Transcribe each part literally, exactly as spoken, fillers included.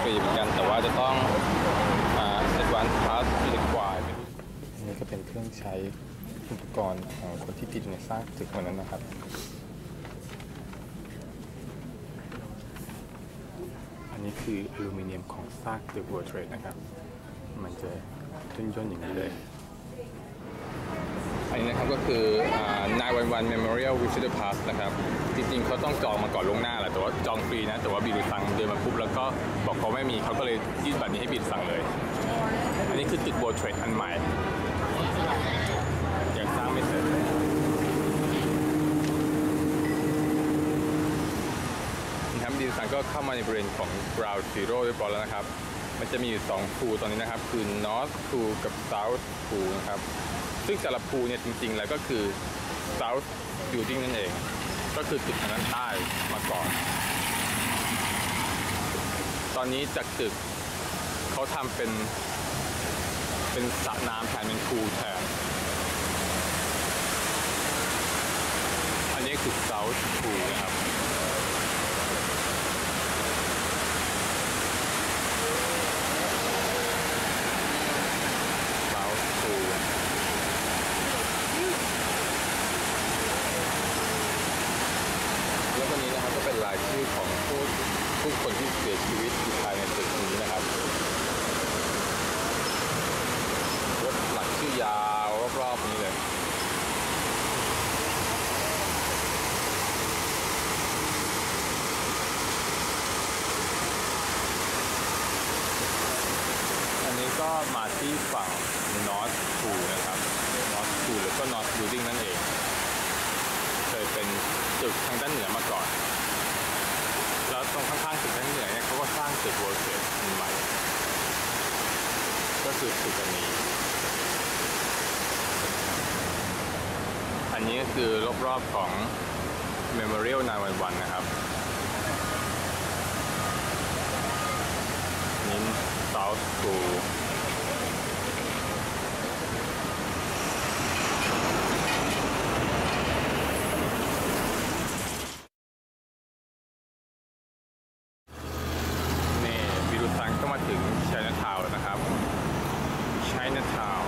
รีเหมือนกันแต่ว่าจะต้องอ่า Advanced Pass Required อันนี้ก็เป็นเครื่องใช้อุปกรณ์ของคนที่ติดในสร้างตึกวันนั้นนะครับอันนี้คืออลูมิเนียมของซากตึก World Trade นะครับมันจะย่นๆอย่างนี้เลยอันนี้นะครับก็คือ ไนน์ วัน วัน Memorial Visitor Pass นะครับจริงๆเขาต้องจองมาก่อนล่วงหน้าแหละแต่ว่าจองฟรีนะแต่ว่าบีดูซังเดินมาปุ๊บแล้วก็บอกเขาไม่มีเขาก็เลยยื่นบัตรนี้ให้บีดูซังเลยอันนี้คือตึก World Trade อันใหม่ยังสร้างไม่เสร็จนะครับบีดูซังก็เข้ามาในบริเวณของ Ground Zero เรียบร้อยแล้วนะครับมันจะมีอยู่สองพูลตอนนี้นะครับคือ North Pool กับ South Pool นะครับซึ่งแต่ละพูลเนี่ยจริงๆแล้วก็คือ South Building นั่นเองก็คือตึกทางด้านใต้มาก่อนตอนนี้จากตึกเขาทำเป็นเป็นสระน้ำแทนเป็นพูลแทนอันนี้คือ South Pool นะครับแล้ววันนี้นะครับก็เป็นรายชื่อของผู้ผู้คนที่เสียชีวิตอยู่ภายในตึกนี้นะครับรถหลังชื่อยาวรอบๆนี้เลยอันนี้ก็มาที่ฝั่ง North Pool นะครับ North Pool แล้วก็ North Building นั่นเองเคยเป็นตึกทางด้านเหนือมาก่อนแล้วตรงข้างๆตึกด้านเหนือเนี่ยเขาก็สร้างตึก World Trade ใหม่ก็คือตึกอันนี้อันนี้ก็คือรอบๆของ Memorial ไนน์ วัน วัน นะครับนี้ South Poolก็มาถึง Chinatown แล้วนะครับ Chinatown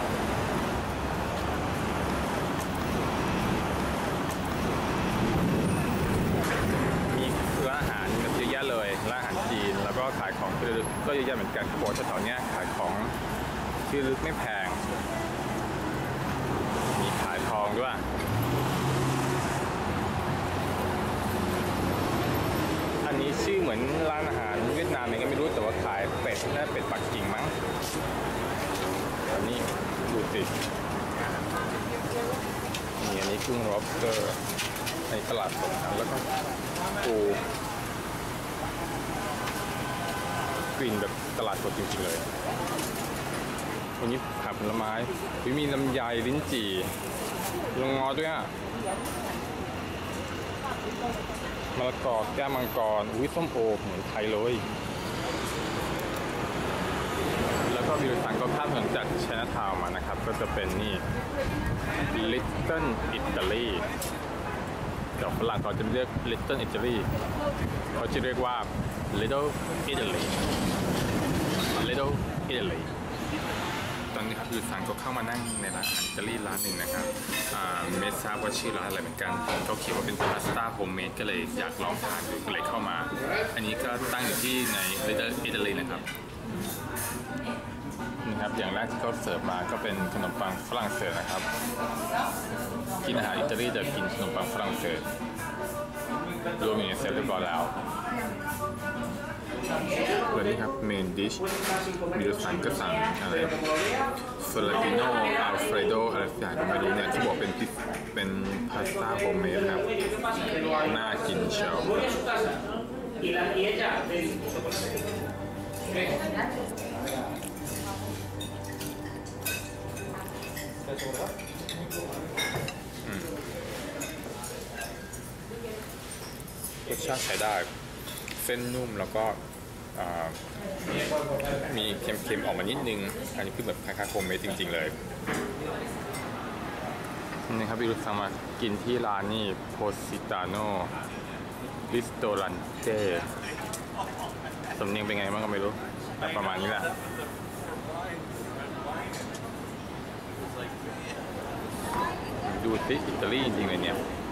มีร้านอาหารเยอะแยะเลยร้านอาหารจีนแล้วก็ขายของที่ระลึกก็เยอะแยะเหมือนกันเขาบอกแถวๆนี้ขายของที่ระลึกไม่แพงมีขายทองด้วยอันนี้ชื่อเหมือนร้านอาหารเวียดนามเองก็ไม่รู้แต่ว่าขายเป็ดน่าเป็ดปักกิ่งมั้งอันนี้ดูสินี่อันนี้กุ้งล็อบสเตอร์ในตลาดสดแล้วก็ปูกลิ่นแบบตลาดสดจริงๆเลยวันนี้ผักผลไม้มีลำไยลิ้นจี่ลงงอด้วยอ่ะมะละกอแก้วมังกรอุ้ยส้มโอเหมือนไทยเลยแล้วก็วิวสันก็ข้ามถนนจาก Chinatown มานะครับก็จะเป็นนี่ Little Italy กับฝรั่งเขาจะเรียก Little Italy เขาจะเรียกว่า Little Italy Little Italy ตอนนี้ครับวิวสันก็เข้ามานั่งในร้านอาหารอิตาลีร้านหนึ่งนะครับไม่ทราบว่าชื่อร้านอะไรเหมือนกันเขาเขียนว่าเป็นพาสต้าโฮมเมดก็เลยอยากลองทานดูก็เลยเข้ามาอันนี้ก็ตั้งอยู่ที่ใน Little Italy นะครับนี่ครับอย่างแรกที่เขาเสิร์ฟมาก็เป็นขนมปังฝรั่งเศสนะครับกินอาหารอิตาลีจะกินขนมปังฝรั่งเศสรวมอยู่ในเซตเรียบร้อยแล้ววันนี้ครับเมนดิชมีรสสันก็สั่งอะไรฟลาปิโนอัลเฟรโดอะไรสักอย่างก็ไม่รู้เนี่ยที่บอกเป็นเป็นพาสต้าโฮมเมดครับน่ากินเชียวรสชาติใช้ได้เส้นนุ่มแล้วก็มีเค็มๆออกมานิดนึงอันนี้คือแบบคล้ายๆโฮมเมดจริงๆเลยนี่ครับพี่รุษสั่งมากินที่ร้านนี่โพซิตาโนริสโตรันเต้สำเนียงเป็นไงบ้างก็ไม่รู้ประมาณนี้แหละดูสิอิตาลีจริงๆเลยเนี่ย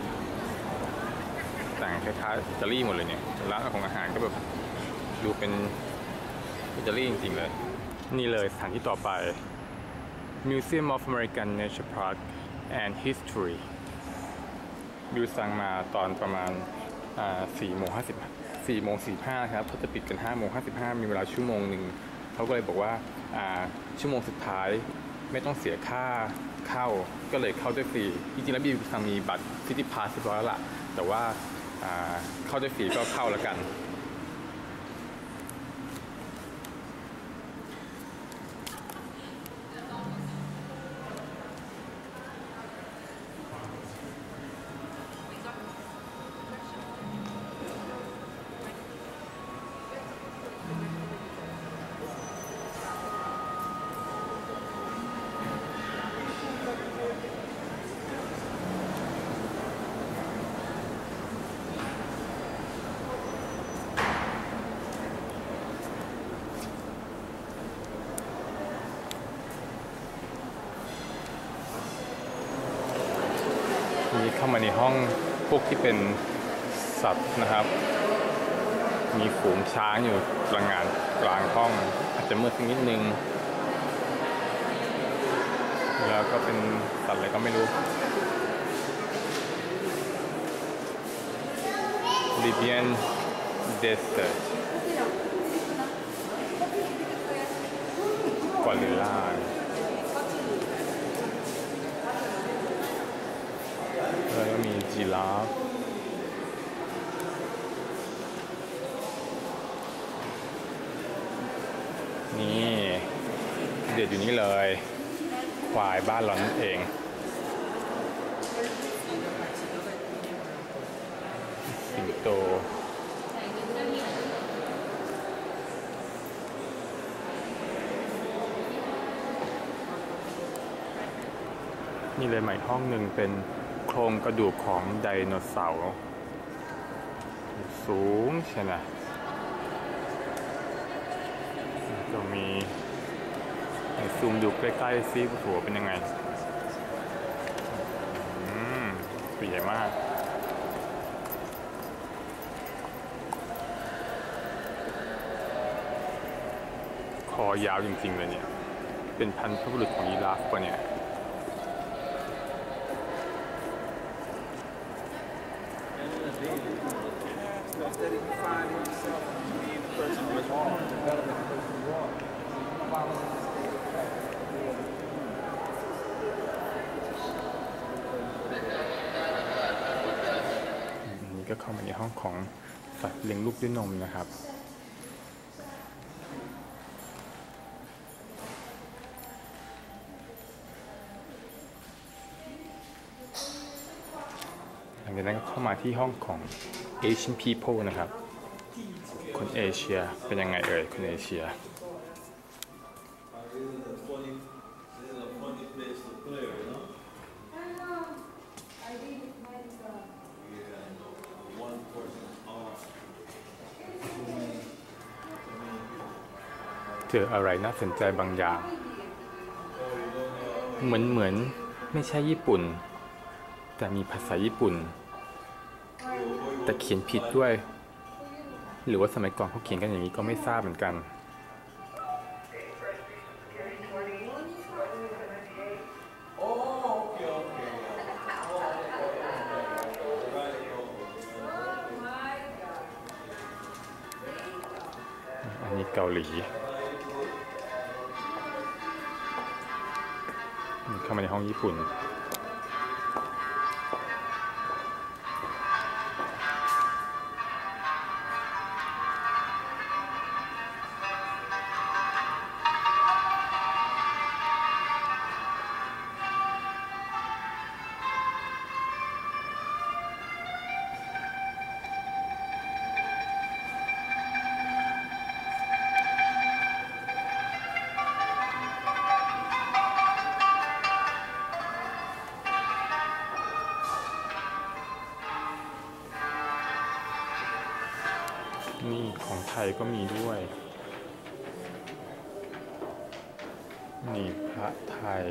แต่งคล้ายๆอิตาลีหมดเลยเนี่ยร้านของอาหารก็แบบดูเป็นอิตาลีจริงๆเลยนี่เลยสถานที่ต่อไป Museum of American Nature Park and History บิวสั่งมาตอนประมาณสี่โมงห้าสิบสี่โมงสี่ห้าครับเขาจะปิดกันห้าโมงห้าสิบห้ามีเวลาชั่วโมงหนึ่งเขาก็เลยบอกว่าชั่วโมงสุดท้ายไม่ต้องเสียค่าเข้าก็เลยเข้าได้ฟรีจริงๆแล้วบิวสั่งมีบัตรซิตี้พาสเรียบร้อยแล้วล่ะแต่ว่าเข้าได้ฟรีก็เข้าแล้วกันนี่เข้ามาในห้องพวกที่เป็นสัตว์นะครับมีฝูงช้างอยู่กลางงานกลางห้องอาจจะมืดนิดนึงแล้วก็เป็นสัตว์อะไรก็ไม่รู้ Libyan Desert กอริลลาแล้วก็มีจีราฟนี่เด็ดอยู่นี่เลยควายบ้านเรานั่นเองสิงโตนี่เลยใหม่ห้องหนึ่งเป็นโครงกระดูกของไดโนเสาร์สูงใช่ไหมจะมีซูมดูใกล้ๆซิหัวเป็นยังไงอืมตัวใหญ่มากคอยาวจริงๆเลยเนี่ยเป็นพันธุ์บุรุษของยีราฟป่ะเนี่ยนี่ก็เข้ามาในห้องของสัตว์เลี้ยงลูกด้วยนมนะครับหลังจากนั้นก็เข้ามาที่ห้องของ Asian people นะครับคนเอเชียเป็นยังไงเอ่ยคนเอเชียเจออะไรน่าสนใจบางอย่างเหมือนเหมือนไม่ใช่ญี่ปุ่นแต่มีภาษาญี่ปุ่นแต่เขียนผิดด้วยหรือว่าสมัยก่อนเขาเขียนกันอย่างนี้ก็ไม่ทราบเหมือนกันอันนี้เกาหลีเข้ามาในห้องญี่ปุ่นนี่ของไทยก็มีด้วยนี่พระไทย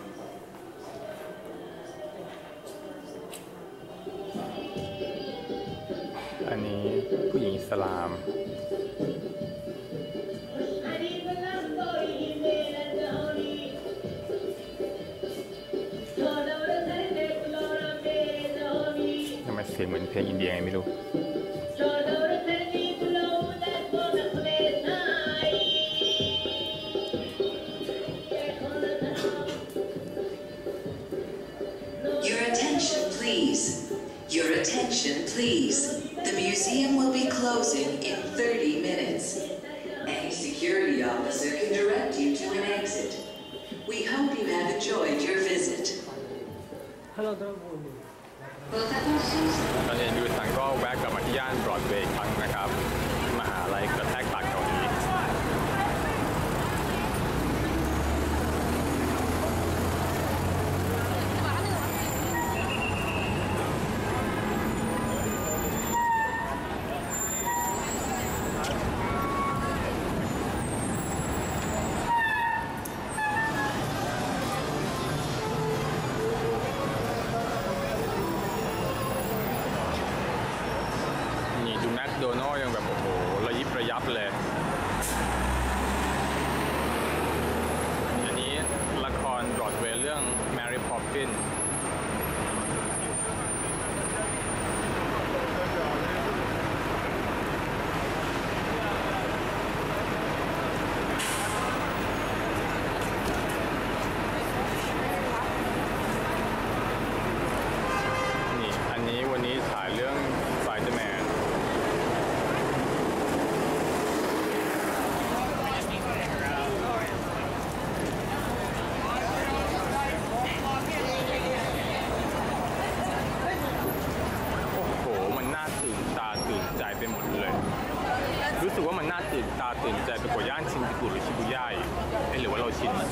อันนี้ผู้หญิงอิสลาม ทำไมเสียงเหมือนเพลงอินเดียไงไม่รู้ Your attention, please. Your attention, please. The museum will be closing in thirty minutes. Any security officer can direct you to an exit. We hope you have enjoyed your visit. ตอนนี้ยูสังก็แวะกลับมาที่ย่านบรอดเวย์อีกครั้งนะครับมหาลัยกระแทกปากเกาหลีโดนัลยังแบบโอ้โหระยิบระยับเลยอันนี้ละครบรอดเวย์เรื่อง Mary Poppins นี่อันนี้วันนี้ถ่ายเรื่อง Spider-Manรู้สึกว่ามันน่าตื่นตาตื่นใจไปกว่าย่านชินจูกุหรือชิบุย่าอีกหรือว่าเราชิน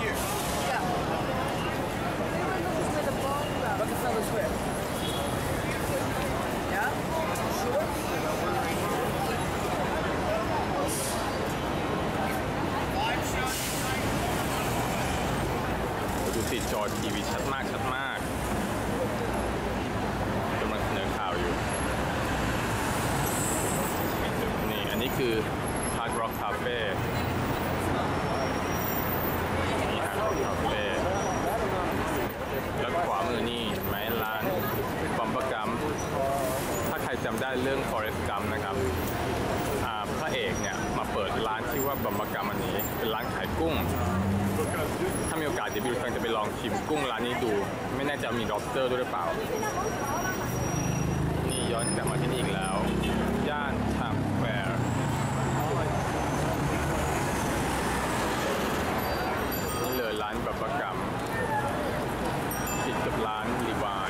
ดูสิจอทีวีชัดมากชัดมากกำลังเสนอข่าวอยู่อันนี้คือ Hard Rock Cafe นี่ Hard Rock Cafe แล้วขวามือนี่ไหมร้านบัมบกัมถ้าใครจำได้เรื่อง Forrest Gump นะครับพระเอกเนี่ยมาเปิดร้านชื่อว่าบัมบกัมอันนี้เป็นร้านขายกุ้งถ้ามีโอกาสเดี๋ยวบิวจะไปลองชิมกุ้งร้านนี้ดูไม่แน่ใจมี lobster ด้วยหรือเปล่านี่ย้อนกลับมาที่นี่อีกแล้วย่านไทม์สแควร์นี่เลยร้านบัมบกัมติดกับร้านรีวาย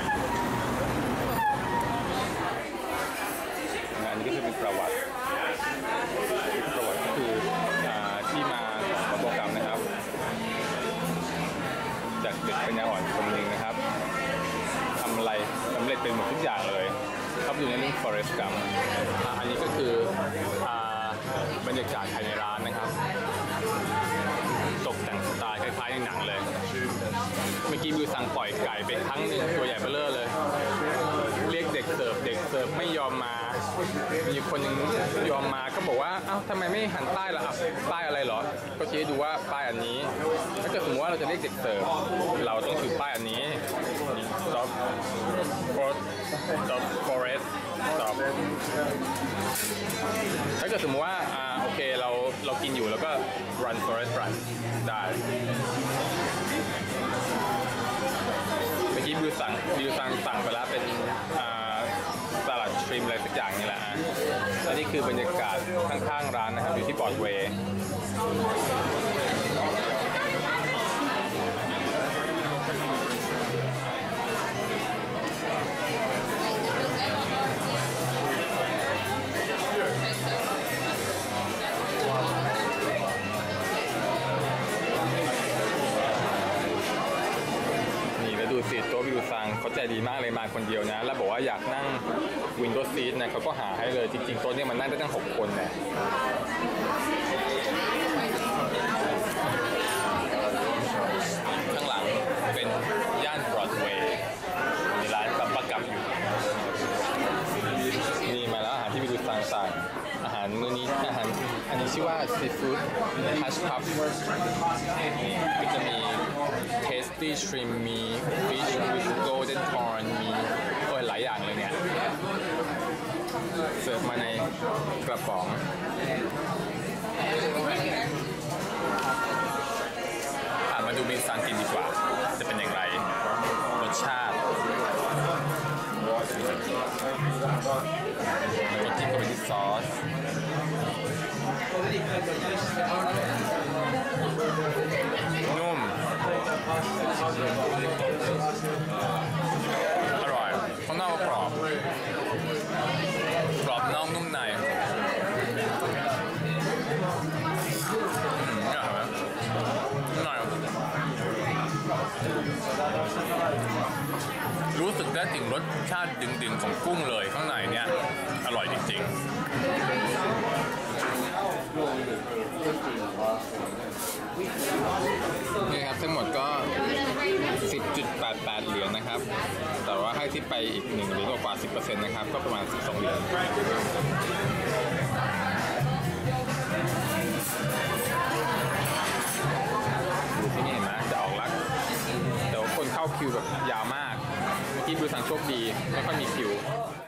งานนี้ก็จะเป็นประวัติประวัติก็คือที่มาของบัมบกัมนะครับจากเด็กปัญญาอ่อนคนหนึ่งนะครับทำอะไรสำเร็จเป็นหมดทุกอย่างเลยครับอยู่ในเรื่อง Forrest Gump อันนี้ก็คือบรรยากาศภายในร้านนะครับตกแต่งสไตล์คล้ายๆในหนังเลยเมื่อกี้บิวสั่งปล่อยไก่ไปครั้งหนึ่งตัวใหญ่เบ้อเร่อเลยเรียกเด็กเสิร์ฟเด็กเสิร์ฟไม่ยอมมามีคนนึงยอมมาก็บอกว่าเอ้าทำไมไม่หันป้ายล่ะป้ายอะไรเหรอก็ชี้ให้ดูว่าป้ายอันนี้ถ้าเกิดสมมติว่าเราจะเรียกเด็กเสิร์ฟเราต้องถือป้ายอันนี้ stop stop forest stop ถ้าเกิดสมมติว่าอ่าโอเคเราเรากินอยู่แล้วก็ run forest run ได้เมื่อกี้บิวสั่งบิวสั่งสั่งไปแล้วเป็นอ่าสลัดชริมอะไรสักอย่างนี่แหละและนี่คือบรรยากาศข้างๆร้านนะครับอยู่ที่บรอดเวย์ดูสิโต๊ะวิวซังเขาใจดีมากเลยมาคนเดียวนะแล้วบอกว่าอยากนั่งวินโดว์ซีทนะเขาก็หาให้เลยจริงๆโต๊ะนี้มันนั่งได้ตั้งหกคนนะซีฟู้ดฮัชพับนี่ก็จะมี tasty shrimp มี fish with golden corn มีโอ้ยหลายอย่างเลยเนี่ยเสิร์ฟมาในกระป๋องอ่ะมาดูเมนูสั่งกินดีกว่าจะเป็นอย่างไรรสชาติแล้วก็จิ้มกับเป็นซอสนุ่มอร่อยข้างนอกก็กรอบกรอบนอกนุ่มในอืมอร่อยไหมอร่อยรู้สึกได้ถึงรสชาติดึงๆของกุ้งเลยข้างในเนี่ยอร่อยจริงๆนี่ครับทั้งหมดก็ สิบจุดแปดแปด เหรียญนะครับแต่ว่าให้ที่ไปอีกหนึ่งเหรียญกว่า สิบเปอร์เซ็นต์ นะครับก็ประมาณสิบสองเหรียญดูที่นี่เห็นไหมจะออกลักแต่ว่าคนเข้าคิวแบบยาวมากเมื่อกี้ดูสังโชคดีไม่ค่อยมีคิว